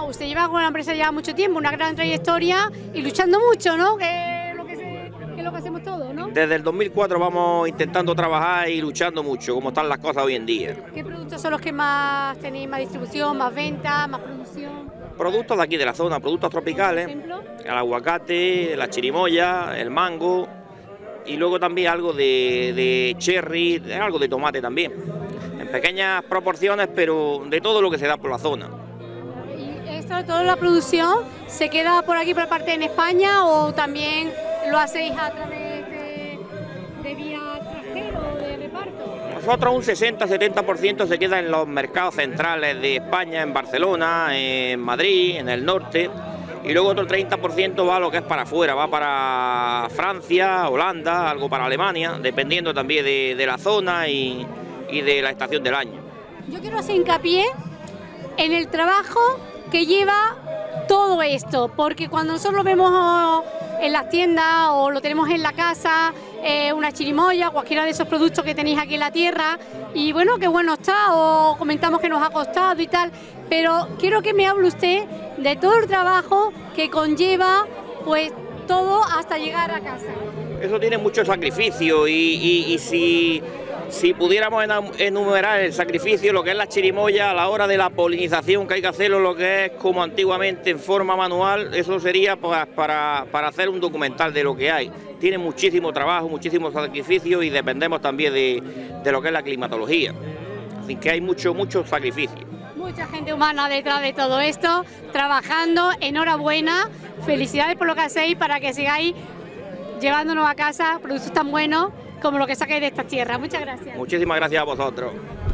usted lleva con la empresa ya mucho tiempo, una gran trayectoria y luchando mucho, ¿no? Que es lo que hacemos todos, ¿no? Desde el 2004 vamos intentando trabajar y luchando mucho, como están las cosas hoy en día. ¿Qué productos son los que más tenéis, más distribución, más venta, más producción? Productos de aquí de la zona, productos tropicales, ¿Por ejemplo? el aguacate, la chirimoya, el mango y luego también algo de cherry, algo de tomate también. En pequeñas proporciones, pero de todo lo que se da por la zona. ¿Y esto, toda la producción, se queda por aquí, por parte en España o también lo hacéis a través de vía extranjera o de reparto? Nosotros un 60-70% se queda en los mercados centrales de España, en Barcelona, en Madrid, en el norte, y luego otro 30% va a lo que es para afuera, va para Francia, Holanda, algo para Alemania, dependiendo también de la zona y de la estación del año. Yo quiero hacer hincapié en el trabajo que lleva todo esto, porque cuando nosotros lo vemos en las tiendas o lo tenemos en la casa, una chirimoya, cualquiera de esos productos que tenéis aquí en la tierra, y bueno, qué bueno está, o comentamos que nos ha costado y tal, pero quiero que me hable usted de todo el trabajo que conlleva, pues todo hasta llegar a casa. Eso tiene mucho sacrificio y si pudiéramos enumerar el sacrificio, lo que es la chirimoya a la hora de la polinización, que hay que hacerlo lo que es como antiguamente en forma manual, eso sería pues, para hacer un documental de lo que hay. Tiene muchísimo trabajo, muchísimo sacrificio y dependemos también de lo que es la climatología. Así que hay mucho sacrificio. Mucha gente humana detrás de todo esto, trabajando, enhorabuena, felicidades por lo que hacéis para que sigáis llevándonos a casa productos tan buenos como lo que sacáis de estas tierras. Muchas gracias. Muchísimas gracias a vosotros.